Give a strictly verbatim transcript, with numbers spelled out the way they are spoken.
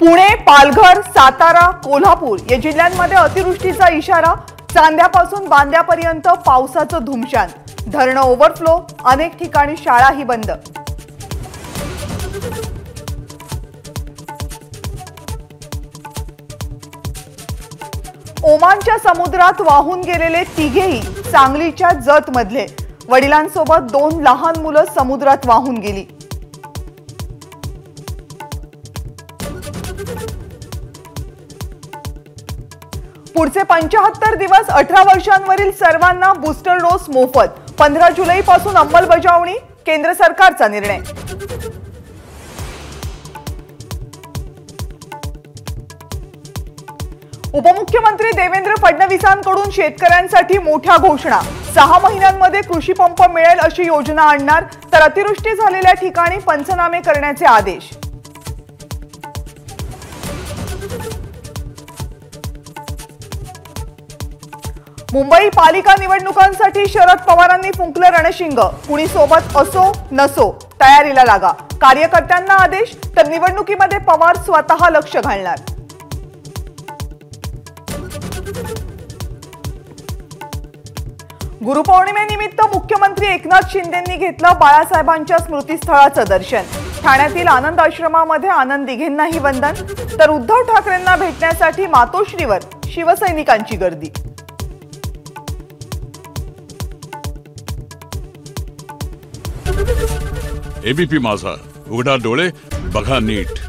पुणे, पालघर, सातारा, कोल्हापूर या जिल्ह्यांमध्ये अतिवृष्टीचा इशारा। चांद्यापासून बांद्यापर्यंत पावसाचं धुमशान। धरणं ओव्हरफ्लो, अनेक ठिकाणी शाळाही बंद। ओमानच्या समुद्रात वाहून गेलेले तिघेही सांगलीच्या जत मधले। वडिलांसोबत दोन लहान मुलं समुद्रात वाहून गेली। पुढचे पंचाहत्तर दिवस अठरा वर्षांवरील सर्वांना बूस्टर डोस मोफत। पंधरा जुलै पासून अंमलबजावणी, केंद्र सरकारचा निर्णय। उपमुख्यमंत्री देवेंद्र फडणवीसांकडून शेतकऱ्यांसाठी मोठ्या घोषणा। सहा महिन्यांमध्ये कृषी पंप मिळेल अशी योजना आणणार, तर अतिवृष्टी झालेल्या ठिकाणी पंचनामे करण्याचे आदेश। मुंबई पालिका निवडणुकांसाठी शरद पवारांनी फुंकलं रणशिंग। कुणी सोबत असो नसो तयारीला लागा। कार्यकर्त्यांना आदेश, तर निवडणुकीमध्ये पवार स्वतः लक्ष घालणार। गुरुपौर्णिमेनिमित्त मुख्यमंत्री एकनाथ शिंदेंनी घेतलं बाळासाहेबांच्या स्मृतीस्थळाचं दर्शन। ठाण्यातील आनंद आश्रमामध्ये आनंद दिघेंनाही वंदन, तर उद्धव ठाकरेंना भेटण्यासाठी मातोश्रीवर शिवसैनिकांची गर्दी। एबीपी माझा, उघडा डोळे बघा नीट।